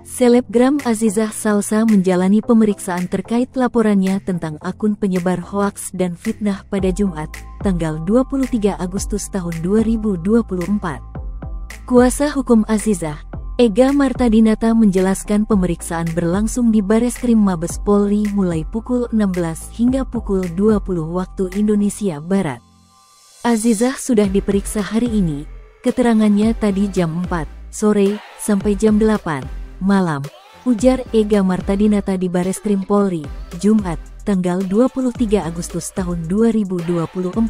Selebgram Azizah Salsa menjalani pemeriksaan terkait laporannya tentang akun penyebar hoaks dan fitnah pada Jumat, tanggal 23 Agustus tahun 2024. Kuasa hukum Azizah, Ega Martadinata menjelaskan pemeriksaan berlangsung di Bareskrim Mabes Polri mulai pukul 16 hingga pukul 20 waktu Indonesia Barat. Azizah sudah diperiksa hari ini, keterangannya tadi jam 4 sore sampai jam 8 malam, ujar Ega Martadinata di Bareskrim Polri, Jumat, tanggal 23 Agustus tahun 2024.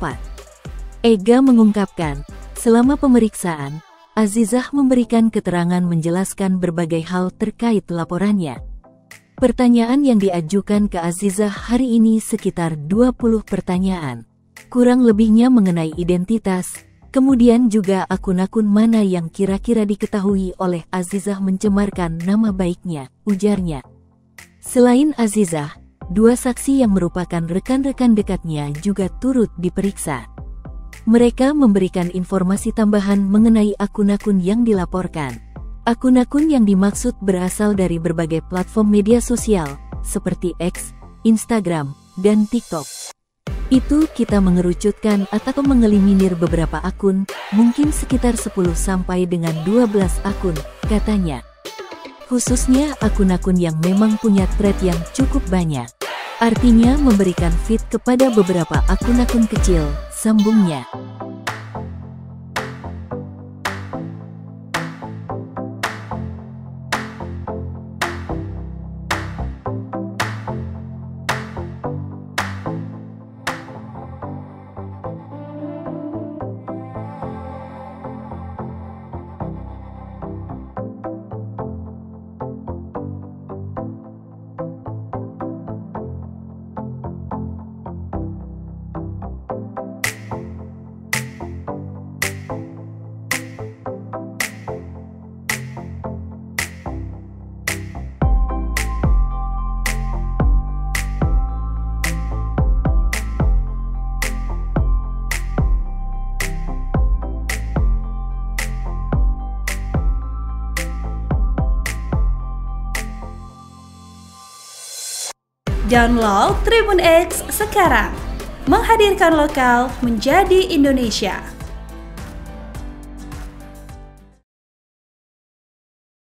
Ega mengungkapkan, selama pemeriksaan, Azizah memberikan keterangan menjelaskan berbagai hal terkait laporannya. Pertanyaan yang diajukan ke Azizah hari ini sekitar 20 pertanyaan. Kurang lebihnya mengenai identitas, kemudian juga akun-akun mana yang kira-kira diketahui oleh Azizah mencemarkan nama baiknya, ujarnya. Selain Azizah, dua saksi yang merupakan rekan-rekan dekatnya juga turut diperiksa. Mereka memberikan informasi tambahan mengenai akun-akun yang dilaporkan. Akun-akun yang dimaksud berasal dari berbagai platform media sosial, seperti X, Instagram, dan TikTok. Itu kita mengerucutkan atau mengeliminir beberapa akun, mungkin sekitar 10 sampai dengan 12 akun, katanya. Khususnya akun-akun yang memang punya thread yang cukup banyak. Artinya memberikan feed kepada beberapa akun-akun kecil, sambungnya. Download Tribun X sekarang, menghadirkan lokal menjadi Indonesia.